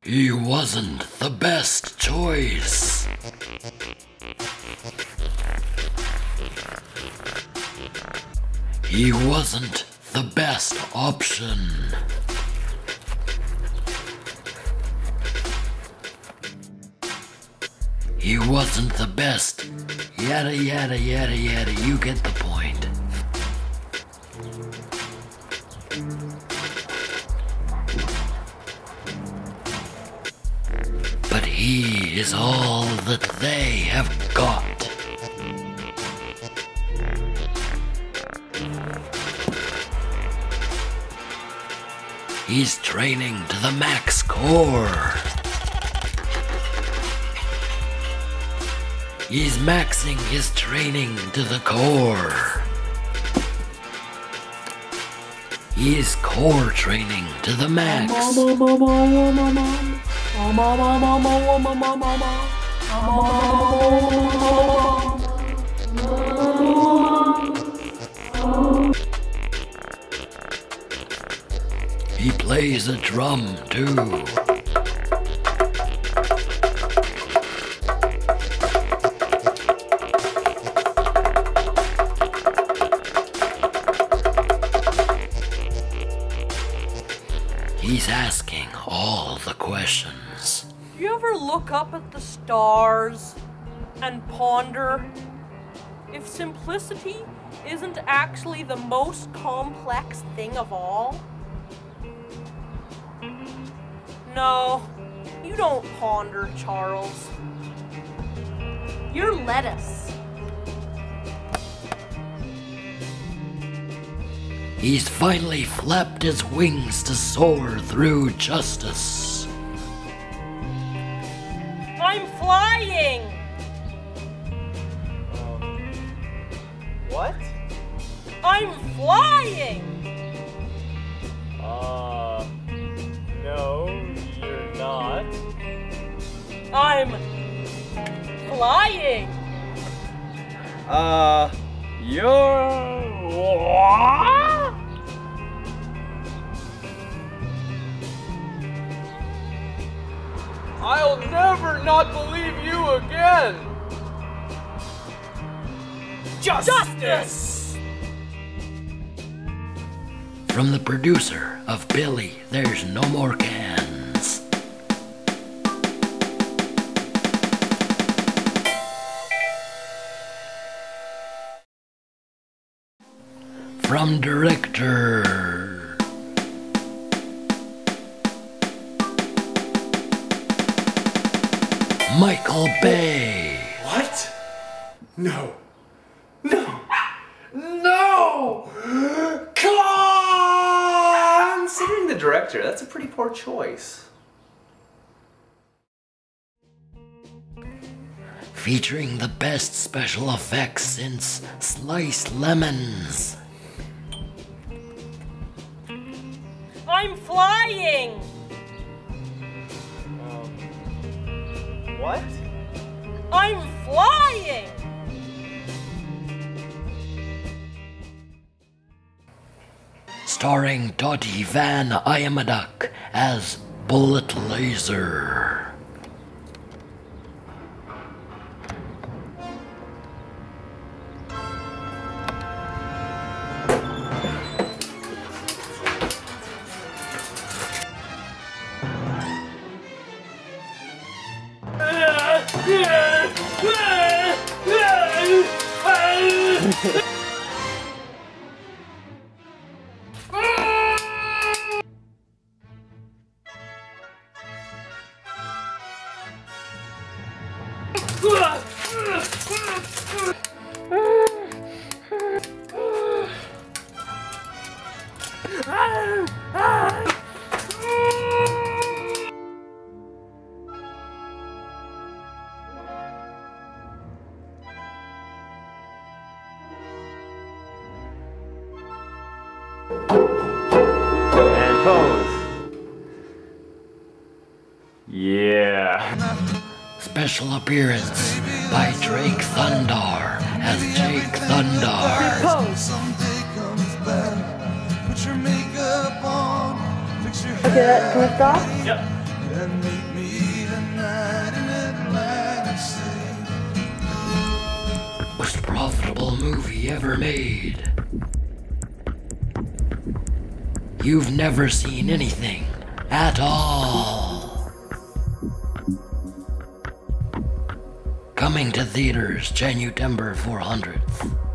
He wasn't the best choice. He wasn't the best option. He wasn't the best. Yada yada yada yada, you get the point. But he is all that they have got. He's training to the max core. He's maxing his training to the core. He's core training to the max. He plays a drum too. He's asking all the questions. Do you ever look up at the stars and ponder if simplicity isn't actually the most complex thing of all? No, you don't ponder, Charles. You're lettuce. He's finally flapped his wings to soar through justice. I'm flying! What? I'm flying! No, you're not. I'm flying! You're what? I'll never not believe you again! Justice! From the producer of Billy, There's No More Cans. From director Michael Bay. What? No. No. No! Considering the director, that's a pretty poor choice. Featuring the best special effects since Sliced Lemons. I'm flying! What? I'm flying! Starring Dottie Van Ayamaduck as Bullet Laser. And pose. Yeah. Special appearance by Drake Thundar as Jake Thundar. Okay, can we stop? Yep. special movie ever made. You've never seen anything at all. Coming to theaters January 400th.